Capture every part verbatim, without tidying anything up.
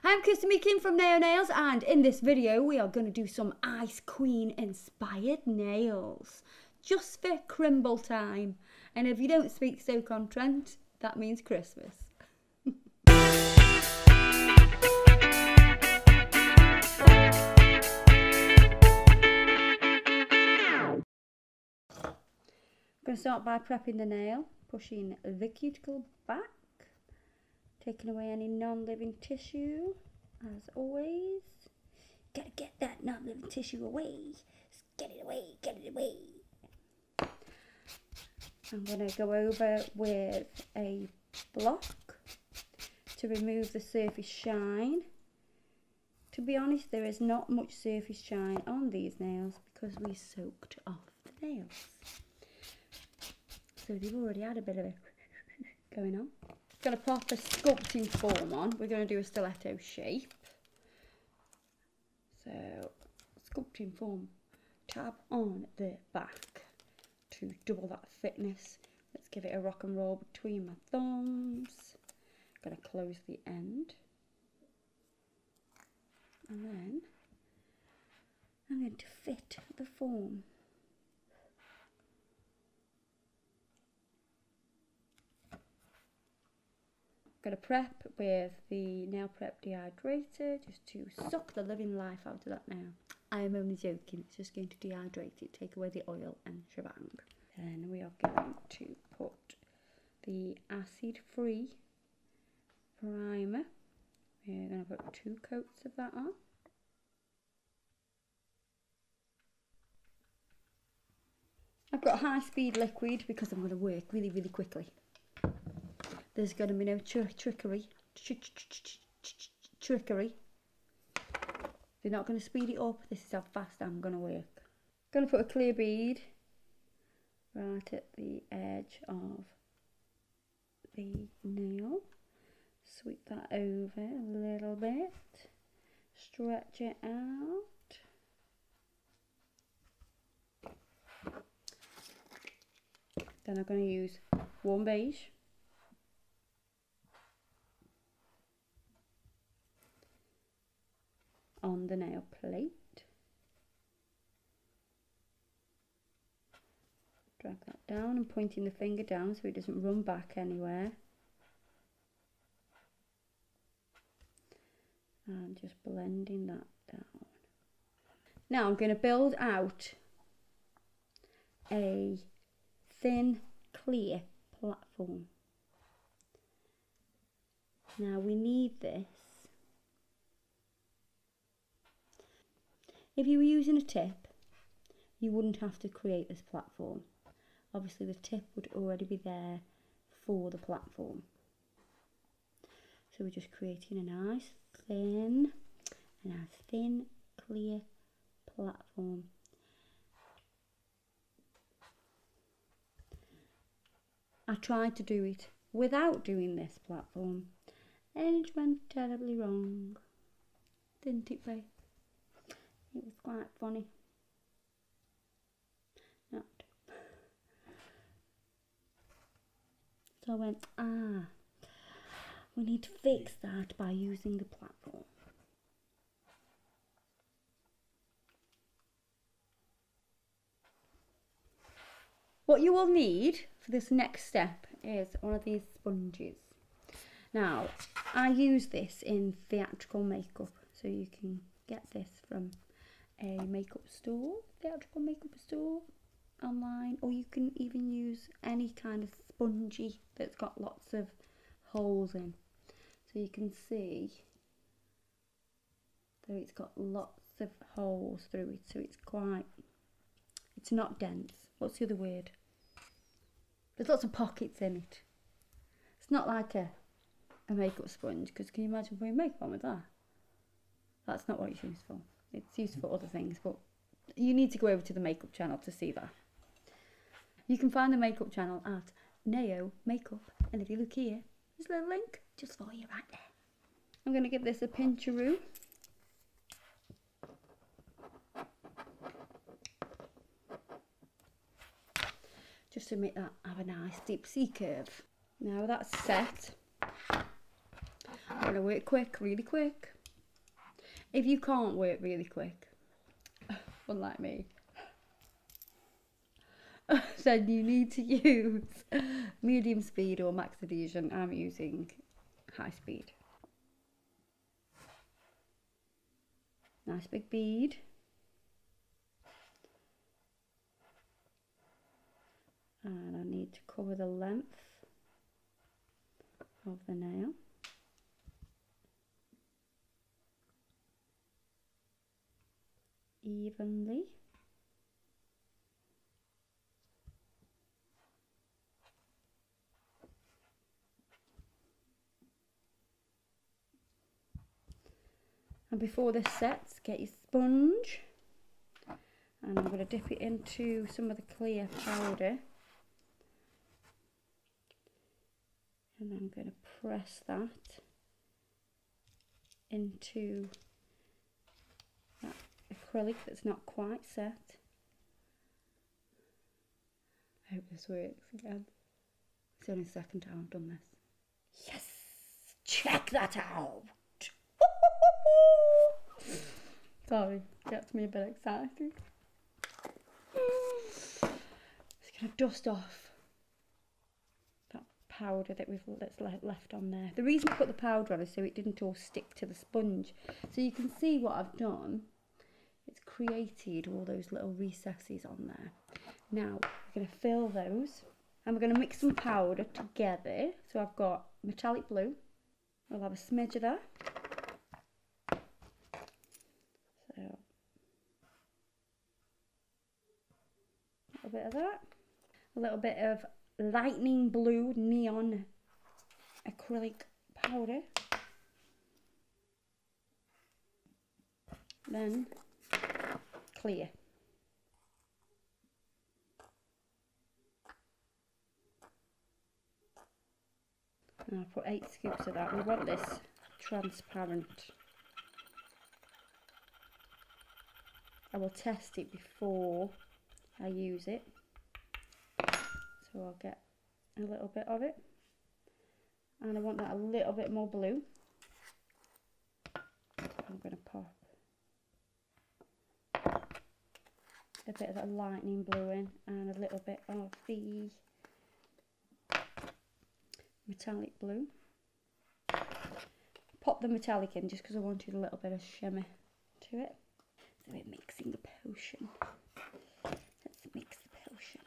Hi, I'm Kirsty Meekin from Naio Nails, and in this video we are going to do some Ice Queen inspired nails. Just for Crimble time. And if you don't speak Stoke-on-Trent, that means Christmas. I'm going to start by prepping the nail, pushing the cuticle back, taking away any non-living tissue, as always. Gotta get that non-living tissue away. Just get it away, get it away. I'm going to go over with a block to remove the surface shine. To be honest, there is not much surface shine on these nails because we soaked off the nails. So they've already had a bit of it going on. Got to pop a sculpting form on. We're going to do a stiletto shape. So, sculpting form, tab on the back to double that thickness. Let's give it a rock and roll between my thumbs. Going to close the end. And then I'm going to fit the form. Going to prep with the nail prep dehydrator just to suck the living life out of that nail. I am only joking, it's just going to dehydrate it, take away the oil and shebang. Then we are going to put the acid free primer. We're going to put two coats of that on. I've got high speed liquid because I'm going to work really really quickly. There's going to be no tr trickery. Tr tr tr tr trickery. They're not going to speed it up. This is how fast I'm going to work. Going to put a clear bead right at the edge of the nail. Sweep that over a little bit. Stretch it out. Then I'm going to use warm beige. On the nail plate. Drag that down and pointing the finger down so it doesn't run back anywhere. And just blending that down. Now I'm going to build out a thin, clear platform. Now we need this. If you were using a tip, you wouldn't have to create this platform. Obviously the tip would already be there for the platform. So we're just creating a nice thin, a nice thin, clear platform. I tried to do it without doing this platform and it went terribly wrong, didn't it, babe? It was quite funny. Not. So I went, ah, we need to fix that by using the platform. What you will need for this next step is one of these sponges. Now, I use this in theatrical makeup, so you can get this from a makeup store, theatrical makeup store online, or you can even use any kind of spongy that's got lots of holes in. So you can see that it's got lots of holes through it, so it's quite, it's not dense. What's the other word? There's lots of pockets in it. It's not like a, a makeup sponge, because can you imagine putting makeup on with that? That's not what it's used for. It's used for other things, but you need to go over to the makeup channel to see that. You can find the makeup channel at Naio Makeup, and if you look here, there's a little link just for you right there. I'm going to give this a pincheroo. Just to make that have a nice deep C curve. Now that's set, I'm gonna work quick, really quick. If you can't work really quick, unlike me, then you need to use medium speed or max adhesion. I'm using high speed. Nice big bead. And I need to cover the length of the nail. Evenly. And before this sets, get your sponge, and I'm going to dip it into some of the clear powder, and I'm going to press that into that acrylic that's not quite set. I hope this works again. It's only the second time I've done this. Yes! Check that out! Sorry, gets me a bit excited. Just gonna dust off that powder that we've that's left on there. The reason I put the powder on is so it didn't all stick to the sponge. So you can see what I've done. It's created all those little recesses on there. Now we're gonna fill those, and we're gonna mix some powder together. So I've got metallic blue. I'll have a smidge of that. A bit of that, a little bit of lightning blue neon acrylic powder, then clear. And I'll put eight scoops of that. We want this transparent. I will test it before I use it, so I'll get a little bit of it, and I want that a little bit more blue. I'm going to pop a bit of that lightning blue in, and a little bit of the metallic blue. Pop the metallic in just because I wanted a little bit of shimmer to it. So we're mixing the potion. Mix the potion.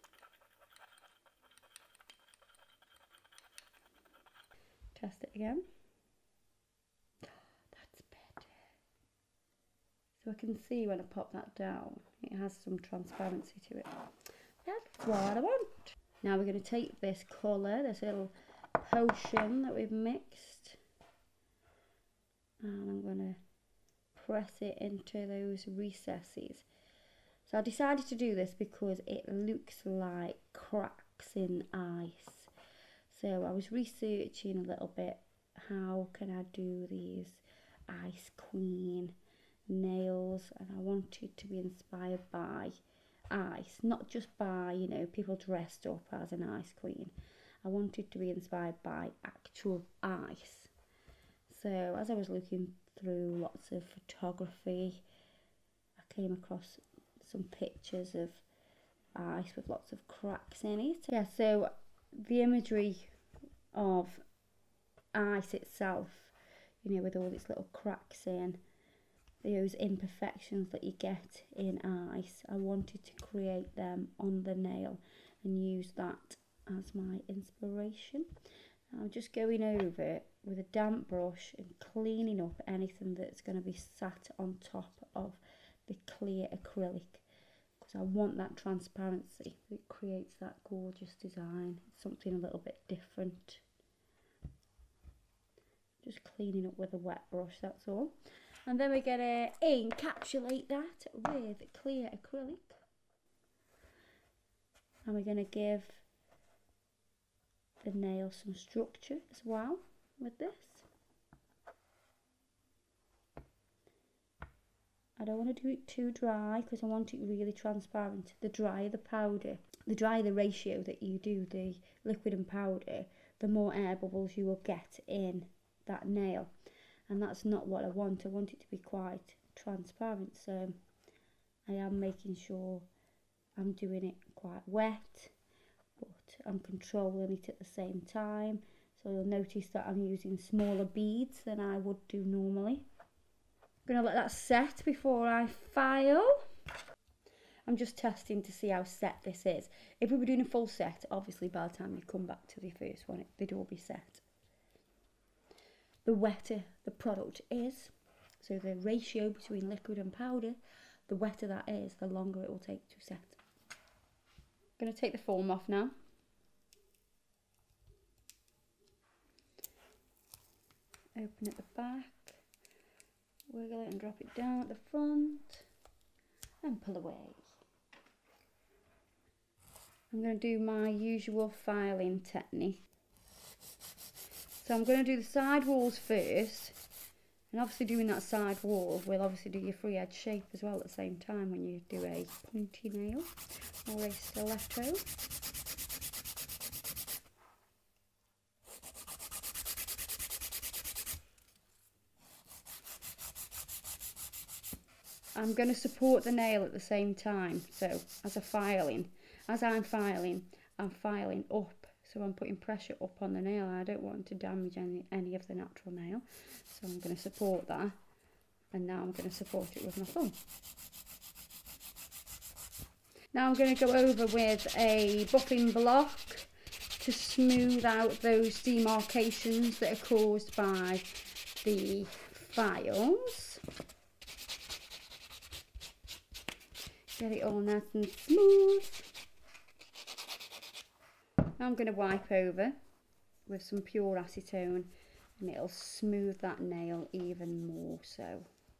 Test it again. That's better. So I can see when I pop that down, it has some transparency to it. That's what I want. Now we're going to take this colour, this little potion that we've mixed, and I'm going to press it into those recesses. So I decided to do this because it looks like cracks in ice. So I was researching a little bit, how can I do these ice queen nails, and I wanted to be inspired by ice, not just by, you know, people dressed up as an ice queen. I wanted to be inspired by actual ice. So as I was looking through lots of photography, I came across some pictures of ice with lots of cracks in it. Yeah, so the imagery of ice itself, you know, with all its little cracks in, those imperfections that you get in ice, I wanted to create them on the nail and use that as my inspiration. I'm just going over it with a damp brush and cleaning up anything that's going to be sat on top of the clear acrylic, because I want that transparency. It creates that gorgeous design. It's something a little bit different. Just cleaning up with a wet brush, that's all. And then we're going to encapsulate that with clear acrylic. And we're going to give the nail some structure as well with this. I don't want to do it too dry because I want it really transparent. The drier the powder, the drier the ratio that you do the liquid and powder, the more air bubbles you will get in that nail, and that's not what I want. I want it to be quite transparent, so I am making sure I'm doing it quite wet, but I'm controlling it at the same time. So you'll notice that I'm using smaller beads than I would do normally. I'm going to let that set before I file. I'm just testing to see how set this is. If we were doing a full set, obviously by the time you come back to the first one, they'd all be set. The wetter the product is, so the ratio between liquid and powder, the wetter that is, the longer it will take to set. I'm going to take the foam off now. Open at the back, wiggle it and drop it down at the front, and pull away. I'm going to do my usual filing technique. So I'm going to do the side walls first, and obviously doing that side wall will obviously do your free edge shape as well at the same time when you do a pointy nail or a stiletto. I'm going to support the nail at the same time, so as a filing, as I'm filing, I'm filing up, so I'm putting pressure up on the nail. I don't want to damage any, any of the natural nail, so I'm going to support that, and now I'm going to support it with my thumb. Now I'm going to go over with a buffing block to smooth out those demarcations that are caused by the files. Get it all nice and smooth. Now I'm going to wipe over with some pure acetone, and it'll smooth that nail even more so.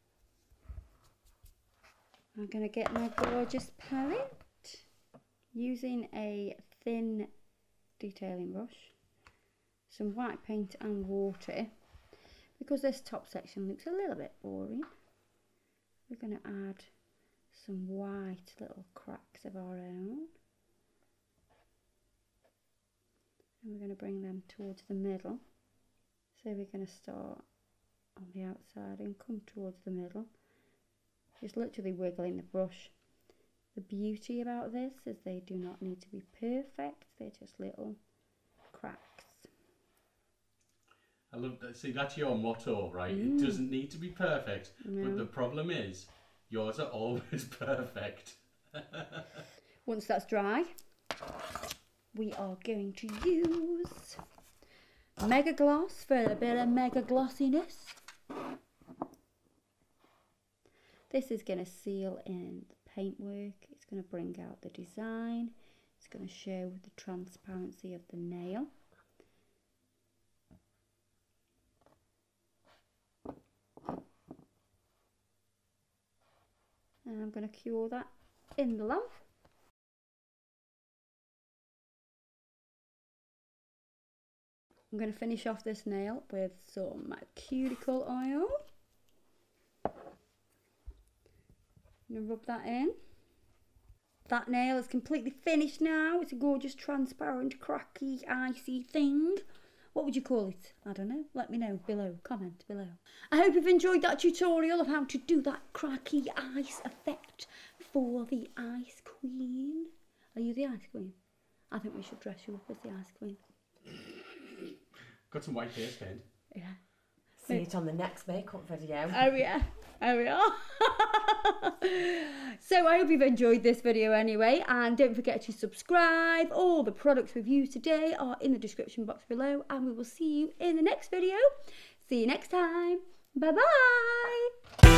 I'm going to get my gorgeous palette using a thin detailing brush, some white paint and water, because this top section looks a little bit boring. We're going to add some white little cracks of our own, and we're going to bring them towards the middle. So we're going to start on the outside and come towards the middle, just literally wiggling the brush. The beauty about this is they do not need to be perfect, they're just little cracks. I love that. See, that's your motto, right? Mm. It doesn't need to be perfect, No. but the problem is yours are always perfect. Once that's dry, we are going to use Mega Gloss for a bit of mega glossiness. This is going to seal in the paintwork. It's going to bring out the design. It's going to show the transparency of the nail. And I'm going to cure that in the lamp. I'm going to finish off this nail with some cuticle oil. I'm going to rub that in. That nail is completely finished now. It's a gorgeous, transparent, cracky, icy thing. What would you call it? I don't know. Let me know below. Comment below. I hope you've enjoyed that tutorial of how to do that cracky ice effect for the Ice Queen. Are you the Ice Queen? I think we should dress you up as the Ice Queen. Got some white face paint. Yeah. See it on the next makeup video. Oh yeah. There we are. So I hope you've enjoyed this video anyway, and don't forget to subscribe. All the products we've used today are in the description box below, and we will see you in the next video. See you next time. Bye bye.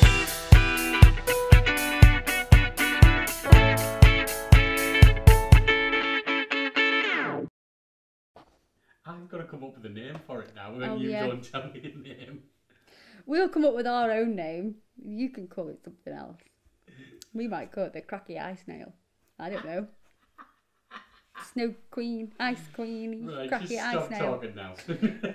I've got to come up with a name for it now, when Oh, you yeah. don't tell me a name. We'll come up with our own name. You can call it something else. We might call it the Cracky Ice Nail. I don't know. Snow Queen, Ice Queen, Right, Cracky just Ice stop Nail. talking now.